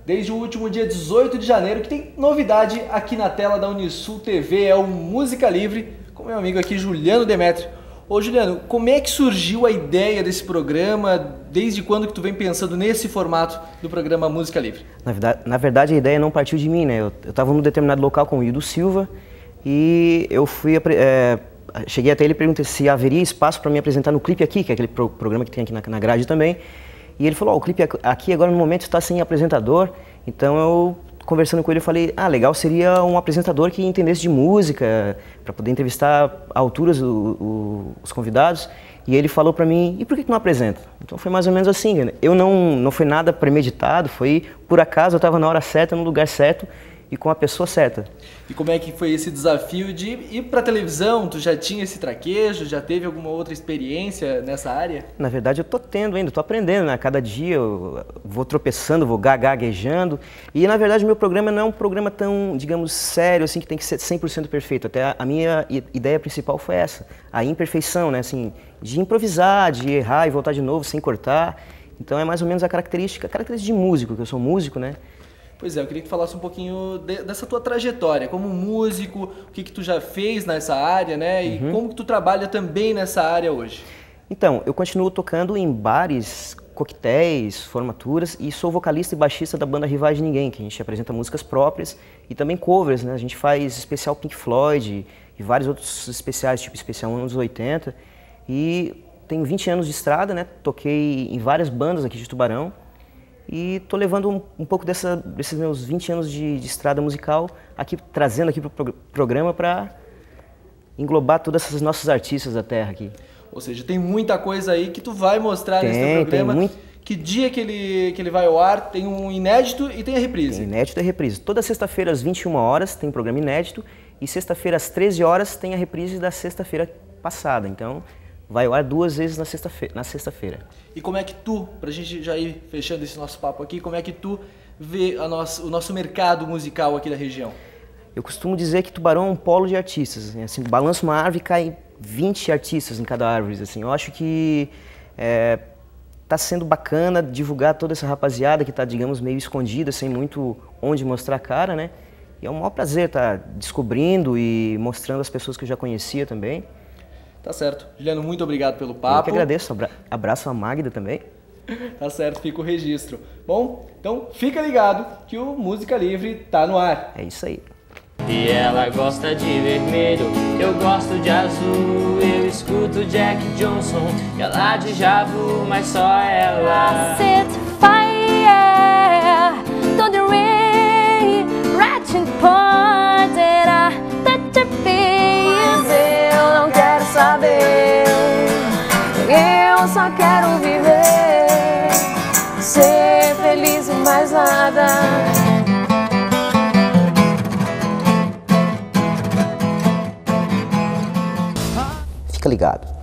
desde o último dia 18 de janeiro, que tem novidade aqui na tela da Unisul TV, é o Música Livre, com meu amigo aqui, Juliano Demetrio. Ô Juliano, como é que surgiu a ideia desse programa? Desde quando que tu vem pensando nesse formato do programa Música Livre? Na verdade a ideia não partiu de mim, né? Eu estava num determinado local com o Hildo Silva e eu cheguei até ele e perguntei se haveria espaço para me apresentar no Clipe Aqui, que é aquele programa que tem aqui na grade também. E ele falou, o Clipe Aqui agora no momento está sem apresentador, então eu, conversando com ele, eu falei, legal seria um apresentador que entendesse de música, para poder entrevistar a alturas os convidados. E ele falou para mim, e por que não apresenta? Então foi mais ou menos assim, né? Eu não foi nada premeditado, foi por acaso, eu estava na hora certa, no lugar certo e com a pessoa certa. E como é que foi esse desafio de ir para televisão? Tu já tinha esse traquejo? Já teve alguma outra experiência nessa área? Na verdade eu tô tendo ainda, tô aprendendo, né? Cada dia eu vou tropeçando, vou gaguejando. E na verdade o meu programa não é um programa tão, digamos, sério, assim, que tem que ser 100% perfeito. Até a minha ideia principal foi essa, a imperfeição, né? Assim, de improvisar, de errar e voltar de novo sem cortar. Então é mais ou menos a característica de músico, que eu sou músico, né? Pois é, eu queria que tu falasse um pouquinho dessa tua trajetória como músico, o que tu já fez nessa área, né? E como que tu trabalha também nessa área hoje. Então, eu continuo tocando em bares, coquetéis, formaturas e sou vocalista e baixista da banda Rivais de Ninguém, que a gente apresenta músicas próprias e também covers, né? A gente faz especial Pink Floyd e vários outros especiais, tipo especial anos 80. E tenho 20 anos de estrada, né? Toquei em várias bandas aqui de Tubarão. E tô levando um pouco desses meus 20 anos de estrada musical, trazendo aqui para o programa para englobar todas essas nossos artistas da terra aqui. Ou seja, tem muita coisa aí que tu vai mostrar nesse teu programa. Tem Que dia que ele vai ao ar, tem um inédito e tem a reprise. Tem inédito e reprise. Toda sexta-feira às 21 horas tem um programa inédito e sexta-feira às 13 horas tem a reprise da sexta-feira passada. Então vai ao ar 2 vezes na sexta-feira. E como é que tu, pra gente já ir fechando esse nosso papo aqui, como é que tu vê o nosso mercado musical aqui da região? Eu costumo dizer que Tubarão é um polo de artistas. Assim, balança uma árvore e cai 20 artistas em cada árvore. Assim. Eu acho que tá sendo bacana divulgar toda essa rapaziada que tá, digamos, meio escondida, sem muito onde mostrar a cara, né? E é um maior prazer estar descobrindo e mostrando as pessoas que eu já conhecia também. Tá certo. Juliano, muito obrigado pelo papo. Eu que agradeço. Abraço a Magda também. Tá certo, fica o registro. Bom, então fica ligado que o Música Livre tá no ar. É isso aí. E ela gosta de vermelho, eu gosto de azul. Eu escuto Jack Johnson, ela de Javu, mas só ela. Set fire to the rain, ratchet pointed at the face. Eu não quero saber, eu só quero viver, ser feliz e mais nada. Fica ligado.